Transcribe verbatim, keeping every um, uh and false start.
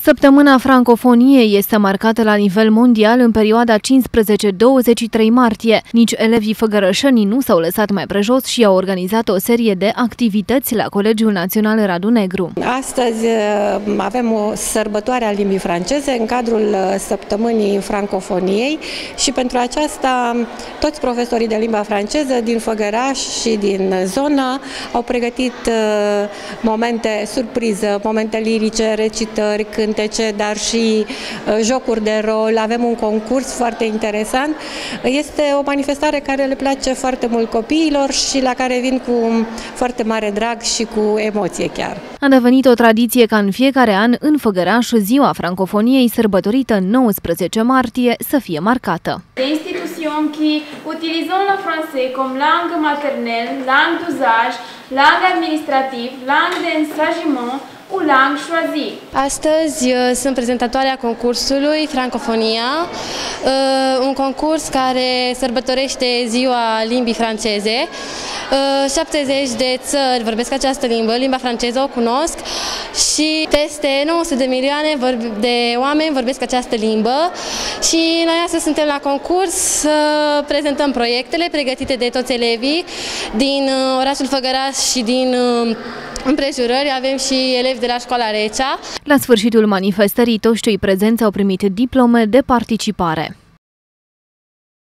Săptămâna francofoniei este marcată la nivel mondial în perioada cincisprezece douăzeci și trei martie. Nici elevii făgărășeni nu s-au lăsat mai prejos și au organizat o serie de activități la Colegiul Național Radu Negru. Astăzi avem o sărbătoare a limbii franceze în cadrul săptămânii francofoniei și pentru aceasta toți profesorii de limba franceză din Făgăraș și din zonă au pregătit momente surpriză, momente lirice, recitări, cântece, dar și jocuri de rol. Avem un concurs foarte interesant. Este o manifestare care le place foarte mult copiilor și la care vin cu foarte mare drag și cu emoție chiar. A devenit o tradiție ca în fiecare an în Făgăraș ziua francofoniei sărbătorită în nouăsprezece martie să fie marcată. Des institutions qui utilisent le français comme langue maternelle, langue d'usage, langue administrative, langue d'enseignement ou langue choisie. Astăzi sunt prezentatoarea concursului Francofonia, un concurs care sărbătorește ziua limbii franceze. șaptezeci de țări vorbesc această limbă, limba franceză o cunosc și peste nouă sute de milioane de oameni vorbesc această limbă și noi astăzi suntem la concurs să prezentăm proiectele pregătite de toți elevii din orașul Făgăraș și din împrejurări. Avem și elevi de la școala Recea. La sfârșitul manifestării, toți cei prezenți au primit diplome de participare.